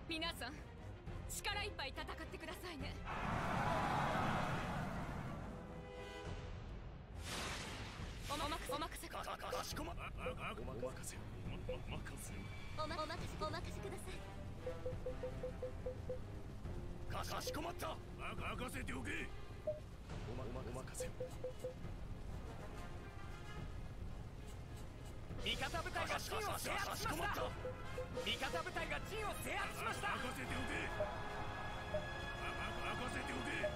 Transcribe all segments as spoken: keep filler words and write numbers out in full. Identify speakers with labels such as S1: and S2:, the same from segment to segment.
S1: 皆さん力いっぱい戦ってくださいね。おまお任せください。
S2: かしこまお任せお任せ
S3: おまお任せお任せください。
S2: かかしこまった。任せておけ。おまお任せを。
S4: 味方部隊が陣を制圧しました。味方部隊が陣を制圧しました。
S2: 任せておけ。任せてお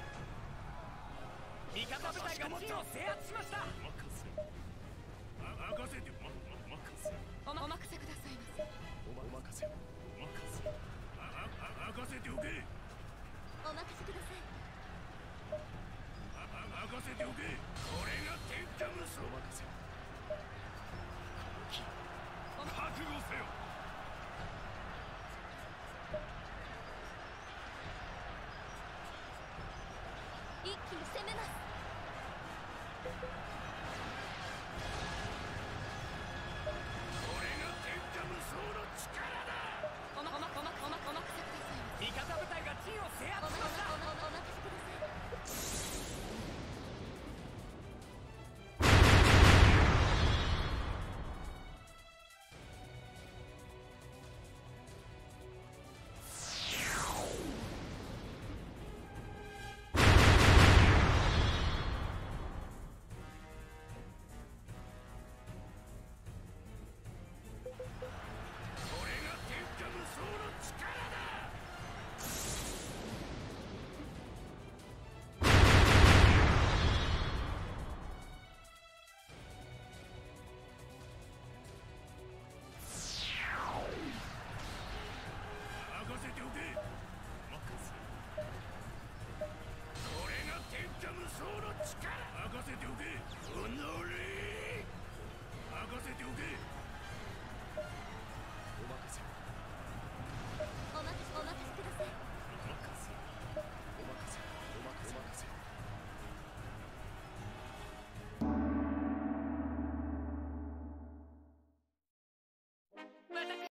S2: け。
S4: 味方部隊が陣を制圧しました。
S2: 任せ任せてま任せ
S1: おまお任せくださいませ。
S2: おまお任せを。